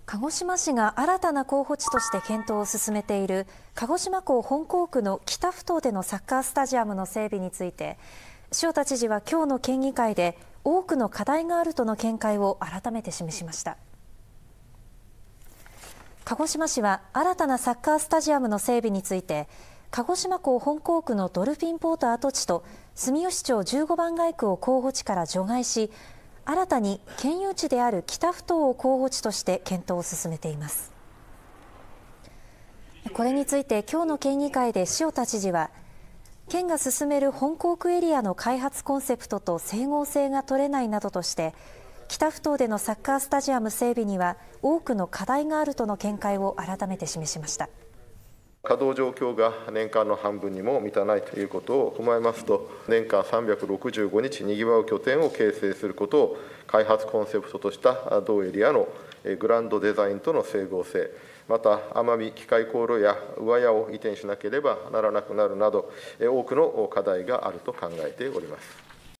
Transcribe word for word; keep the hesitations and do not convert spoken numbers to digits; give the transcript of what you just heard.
鹿児島市が新たな候補地として検討を進めている鹿児島港本港区の北ふ頭でのサッカースタジアムの整備について、塩田知事は今日の県議会で多くの課題があるとの見解を改めて示しました。鹿児島市は新たなサッカースタジアムの整備について、鹿児島港本港区のドルフィンポート跡地と住吉町じゅうごばん街区を候補地から除外し、新たに県有地である北ふ頭を候補地として検討を進めています。これについて今日の県議会で塩田知事は、県が進める本港区エリアの開発コンセプトと整合性が取れないなどとして、北ふ頭でのサッカースタジアム整備には多くの課題があるとの見解を改めて示しました。 稼働状況が年間の半分にも満たないということを踏まえますと、年間さんびゃくろくじゅうごにちにぎわう拠点を形成することを開発コンセプトとした同エリアのグランドデザインとの整合性、また奄美機械航路や上屋を移転しなければならなくなるなど、多くの課題があると考えております。